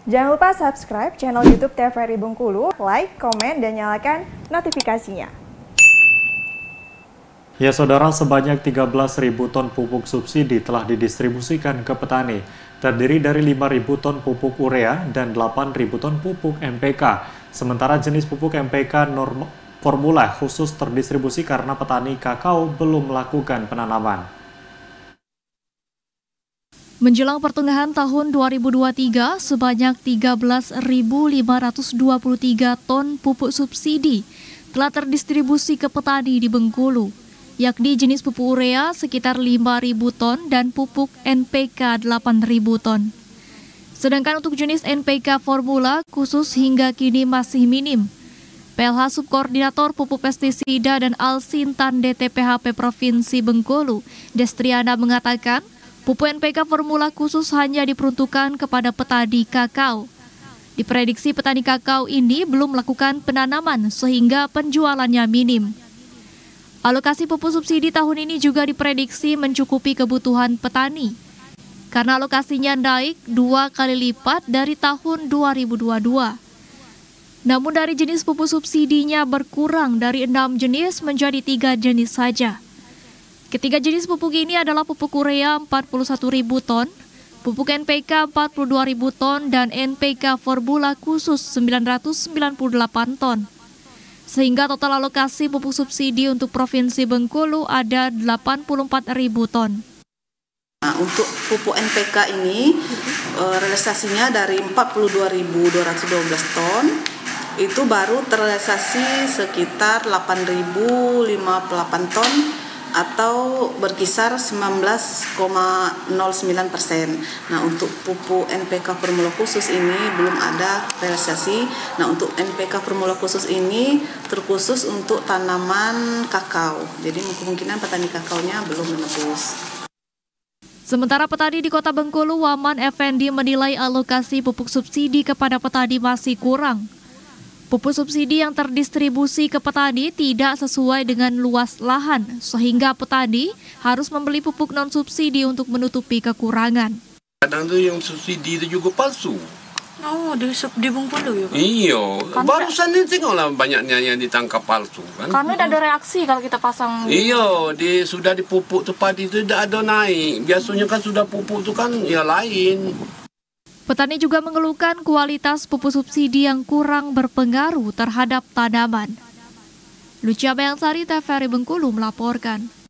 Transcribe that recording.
Jangan lupa subscribe channel YouTube TVRI Bengkulu, like, komen, dan nyalakan notifikasinya. Ya saudara, sebanyak 13.000 ton pupuk subsidi telah didistribusikan ke petani. Terdiri dari 5.000 ton pupuk urea dan 8.000 ton pupuk NPK. Sementara jenis pupuk NPK formula khusus terdistribusi karena petani kakao belum melakukan penanaman. Menjelang pertengahan tahun 2023, sebanyak 13.523 ton pupuk subsidi telah terdistribusi ke petani di Bengkulu, yakni jenis pupuk urea sekitar 5.000 ton dan pupuk NPK 8.000 ton. Sedangkan untuk jenis NPK formula khusus hingga kini masih minim. PLH Subkoordinator Pupuk Pestisida dan Alsintan DTPHP Provinsi Bengkulu, Destriana mengatakan, pupuk NPK formula khusus hanya diperuntukkan kepada petani kakao. Diprediksi petani kakao ini belum melakukan penanaman sehingga penjualannya minim. Alokasi pupuk subsidi tahun ini juga diprediksi mencukupi kebutuhan petani, karena alokasinya naik 2 kali lipat dari tahun 2022. Namun dari jenis pupuk subsidinya berkurang dari 6 jenis menjadi 3 jenis saja. Ketiga jenis pupuk ini adalah pupuk urea 41.000 ton, pupuk NPK 42.000 ton, dan NPK formula khusus 998 ton. Sehingga total alokasi pupuk subsidi untuk Provinsi Bengkulu ada 84.000 ton. Nah, untuk pupuk NPK ini realisasinya dari 42.212 ton, itu baru terrealisasi sekitar 8.058 ton, atau berkisar 19,09%. Nah, untuk pupuk NPK formula khusus ini belum ada realisasi. Nah, untuk NPK formula khusus ini terkhusus untuk tanaman kakao. Jadi kemungkinan petani kakaonya belum menebus. Sementara petani di Kota Bengkulu, Waman Effendi menilai alokasi pupuk subsidi kepada petani masih kurang. Pupuk subsidi yang terdistribusi ke petani tidak sesuai dengan luas lahan, sehingga petani harus membeli pupuk non-subsidi untuk menutupi kekurangan. Kadang tuh yang subsidi itu juga palsu. Oh, di Bengkulu ya? Iya, barusan ini tengoklah banyaknya yang ditangkap palsu kan. Karena ada reaksi kalau kita pasang. Iya, sudah dipupuk tuh padi itu tidak ada naik. Biasanya kan sudah pupuk itu kan ya lain. Petani juga mengeluhkan kualitas pupuk subsidi yang kurang berpengaruh terhadap tanaman. Lucia Bayansari, TVRI Bengkulu melaporkan.